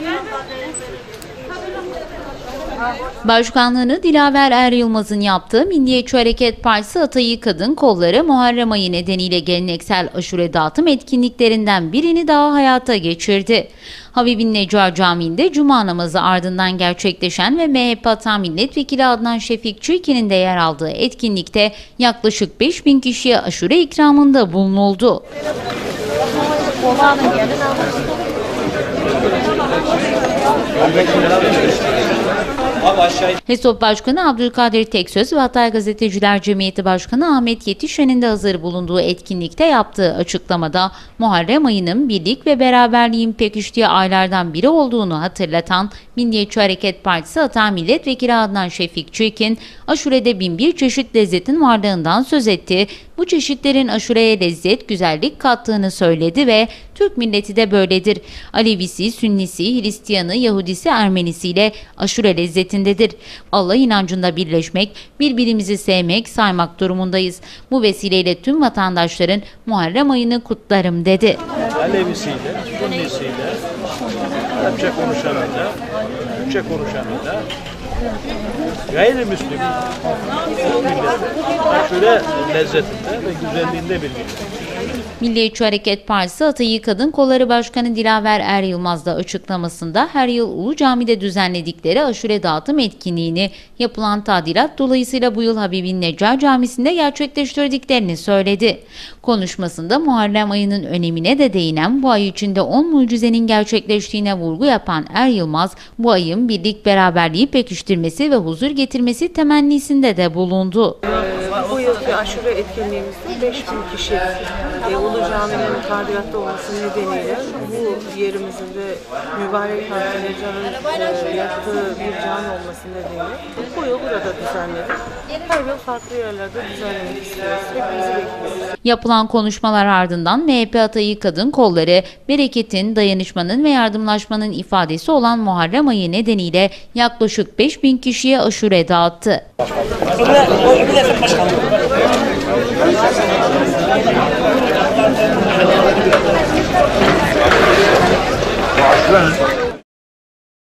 Başkanlığını Dilaver Er Yılmaz'ın yaptığı Milliyetçi Hareket Partisi Atayı Kadın Kolları Muharrem ayı nedeniyle geleneksel aşure dağıtım etkinliklerinden birini daha hayata geçirdi. Habibin Necar Camii'nde Cuma namazı ardından gerçekleşen ve MHP Ata Milletvekili Adnan Şefik Çirkin'in de yer aldığı etkinlikte yaklaşık 5.000 kişiye aşure ikramında bulunuldu. HESOP Başkanı Abdülkadir Teksöz ve Hatay Gazeteciler Cemiyeti Başkanı Ahmet Yetişen'in de hazır bulunduğu etkinlikte yaptığı açıklamada Muharrem ayının birlik ve beraberliğin pekiştiği aylardan biri olduğunu hatırlatan Milliyetçi Hareket Partisi Ata Milletvekili Adnan Şefik Çirkin, aşurede 1001 çeşit lezzetin varlığından söz etti. Bu çeşitlerin aşureye lezzet, güzellik kattığını söyledi ve Türk milleti de böyledir. Alevisi, Sünnisi, Hristiyanı, Yahudisi, Ermenisiyle aşure lezzetindedir. Allah inancında birleşmek, birbirimizi sevmek, saymak durumundayız. Bu vesileyle tüm vatandaşların Muharrem ayını kutlarım dedi. Alevisiyle, Sünnisiyle, Arapça konuşanıyla, Türkçe konuşanıyla, gayrimüslim aşure lezzetinde ve güzelliğinde birlikte. Milliyetçi Hareket Partisi Atayı Kadın Kolları Başkanı Dilaver Er Yılmaz da açıklamasında her yıl Ulu Cami'de düzenledikleri aşure dağıtım etkinliğini yapılan tadilat dolayısıyla bu yıl Habibin Necar Camisi'nde gerçekleştirdiklerini söyledi. Konuşmasında Muharrem ayının önemine de değinen bu ay içinde 10 mucizenin gerçekleştiğine vurgu yapan Er Yılmaz, bu ayın birlik beraberliği pekiştirmesi ve huzur getirmesi temennisinde de bulundu. Bu yılki aşure etkinliğimizde 5.000 kişi Ulu Cami'nin tadilatta olması nedeniyle bu yerimizin de mübarek Hazreti Neccar'ın yaptığı bir cami olması nedeniyle bu yıl burada düzenledik. Her yıl farklı yerlerde düzenlemek istiyoruz. Hepinizi bekliyoruz. Yapılan konuşmalar ardından MHP Atayı Kadın Kolları, bereketin, dayanışmanın ve yardımlaşmanın ifadesi olan Muharrem ayı nedeniyle yaklaşık 5.000 kişiye aşure dağıttı.